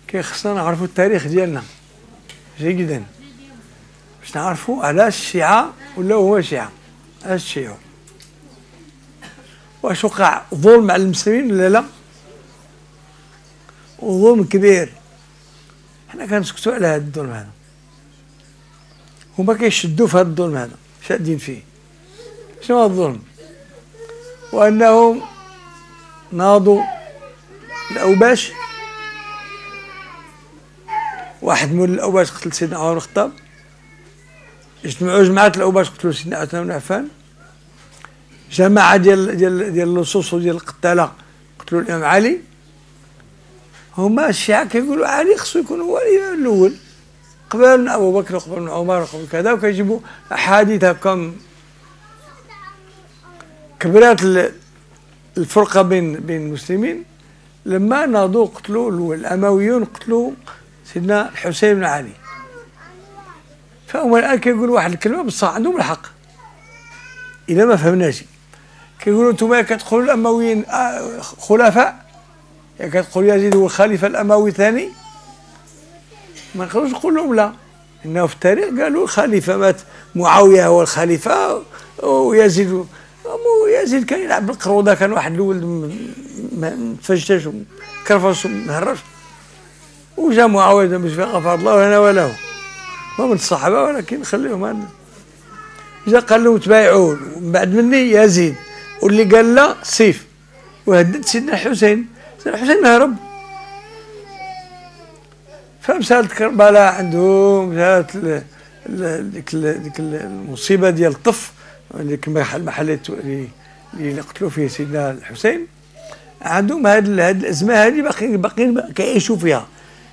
خصنا نعرفوا التاريخ ديالنا جيدا باش نعرفوا علاش الشيعة ولا هو شيعة، علاش الشيعة، واش وقع ظلم على المسلمين ولا لا، وظلم كبير. حنا كنسكتوا على هذا الظلم هذا، هما كيشدوا في هذا الظلم هذا، شادين فيه. شنو هو الظلم؟ وأنهم ناضوا الأوباش، واحد من الأوباش قتل سيدنا عمر بن الخطاب، اجتمعوا جماعة الأوباش قتلوا سيدنا عثمان بن عفان، جماعة ديال اللصوص وديال القتالة قتلوا الإمام علي. هما الشيعة كيقولوا علي خصو يكون هو الأول قبل من أبو بكر وقبل من عمر وقبل كذا، وكيجيبوا أحاديث هكا كبرات الفرقة بين المسلمين لما ناضوا قتلوا الأمويون، قتلوا سيدنا الحسين بن علي. فهم الآن كيقولوا واحد الكلمة بصح عندهم الحق إذا ما فهمناش. كيقولوا نتوما كتقولوا الأمويين خلفاء، كتقول يزيد هو الخليفة الأموي الثاني، ما نقدروش نقول لهم لا، إنه في التاريخ قالوا الخليفة مات معاوية هو الخليفة، ويزيد كان يلعب بالقرودة، كان واحد الولد مفجتش وكرفص ومهرش، وجا معاوية باش غفر الله لنا وله، ما من الصحابة ولكن خليهم هذا. جا قال لهم تبايعوا من بعد مني يزيد، واللي قال لا سيف، وهدد سيدنا الحسين. سيدنا الحسين هرب، فمسألة كربلاء عندهم مسألة ديك المصيبة ديال الطف، ديك المحل اللي قتلوا فيه سيدنا الحسين، عندهم هاد الأزمة هذه باقيين كيعيشوا فيها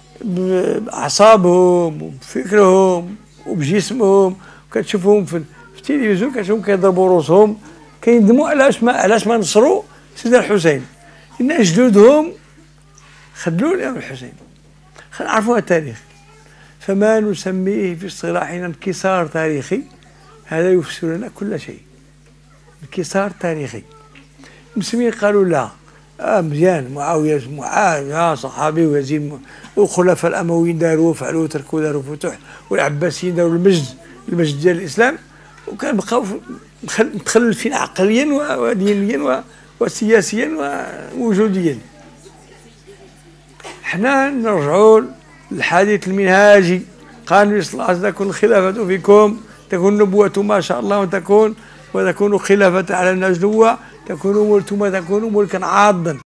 بأعصابهم وبفكرهم وبجسمهم، وكتشوفهم في التلفزيون كتشوفهم كيضربوا روسهم، كيندموا علاش ما نصروا سيدنا الحسين، إن جدودهم خذلوا الإمام الحسين. خلينا نعرفوا التاريخ، فما نسميه في اصطلاحنا انكسار تاريخي هذا يفسر لنا كل شيء. انكسار تاريخي. المسلمين قالوا لا، مزيان معاوية صحابي ويزيد وخلفاء الأمويين داروا وفعلوا وتركوا، داروا فتوح، والعباسيين داروا المجد ديال الإسلام، وكان بقاو متخلفين عقليا ودينيا وسياسيا ووجوديا. حنا نرجعوا للحديث المنهاجي، قال النبي صلى الله عليه وسلم تكون الخلافة فيكم، تكون نبوة ما شاء الله وتكون خلافة على النجوى، تكونوا ملكا عاضا.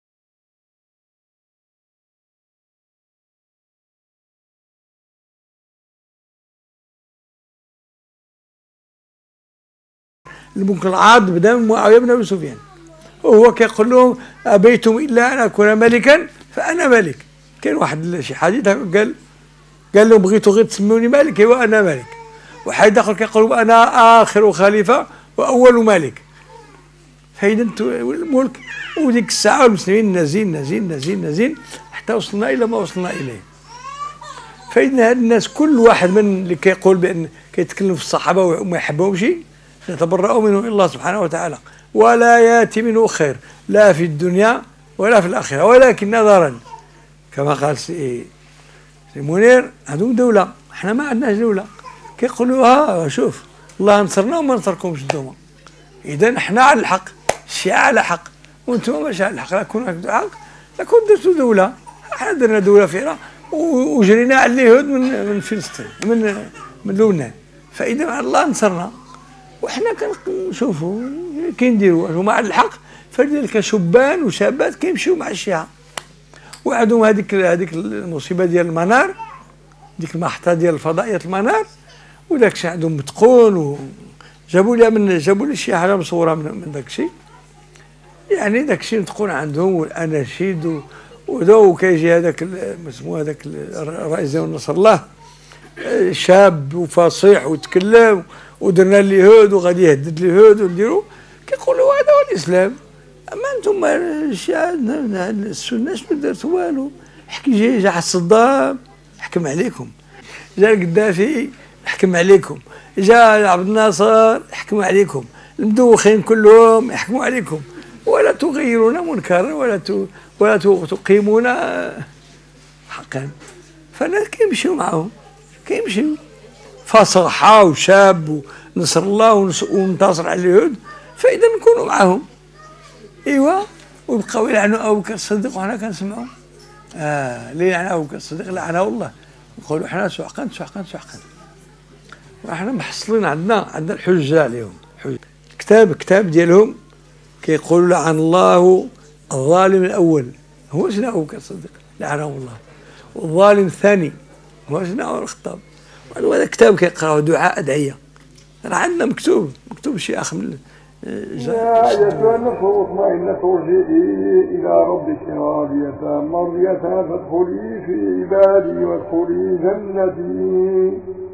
الملك العاض بدا من معاوية بن أبي سفيان، وهو كيقول لهم أبيتم إلا أن أكون ملكا فأنا ملك. كاين واحد شي حديث قال لهم بغيتوا غير تسموني ملك وأنا ملك. وحيد آخر كيقول أنا آخر خليفة وأول ملك. فإذا الملك، وديك الساعة المسلمين نازين حتى وصلنا إلى ما وصلنا إليه. فإذا هاد الناس كل واحد من اللي كيقول بأن كيتكلم في الصحابة وما يحبهمش يتبرأوا منه الله سبحانه وتعالى، ولا يأتي منه خير لا في الدنيا ولا في الآخرة. ولكن نظرا كما قال سي منير عندهم دولة، احنا ما عندناش دولة. كيقولوا شوف الله نصرنا وما نصركمش انتوما، إذا احنا على الحق، الشيعة على حق وانتم ماشي على الحق. لا كون عندكم حق لكون درتوا دولة. احنا درنا دولة فيها وجرينا على اليهود من فلسطين من لبنان. فإذا الله نصرنا وحنا كنشوفوا كنديروا هما على الحق. فلذلك شبان وشابات كيمشيو مع الشيعة، وعندهم هذيك المصيبة ديال المنار، ديك المحطة ديال الفضائية المنار، وداك الشيء عندهم متقون. جابوا لي شي حاجة مصورة من داك الشيء، يعني داك الشيء متقون عندهم، والأناشيد وكيجي هذاك مسمو هذاك الرئيس ديال نصر الله شاب وفصيح وتكلم، ودرنا اليهود وغادي يهدد اليهود ونديروا. كيقولوا هذا هو الإسلام. أما أنتم الشيعة السنة شنو درتوا؟ والو. حكي جا صدام حكم عليكم، جا القذافي حكم عليكم، جا عبد الناصر حكموا عليكم، المدوخين كلهم يحكموا عليكم، ولا تغيرون منكرا ولا تقيمون حقا، فالناس كيمشيو معهم، كيمشيو فصحى وشاب ونصر الله وانتصر على اليهود، فإذا نكونوا معهم. ايوا ويبقاو يلعنوا ابو بكر الصديق وحنا كنسمعوا. اللي يلعن ابو بكر الصديق لعنه الله، نقولوا حنا سحقا سحقا سحقا. وحنا محصلين عندنا الحجه عليهم. كتاب ديالهم كيقولوا لعن الله الظالم الاول هو سيدنا ابو بكر الصديق لعنه الله، والظالم الثاني هو سيدنا عمر الخطاب. وهذا كتاب كيقراوه دعاء ادعيه، راه عندنا مكتوب شي اخ من يا أيتها النفس المطمئنة ارجعي إلى ربك راضية مرضية فادخلي في عبادي وادخلي جنتي.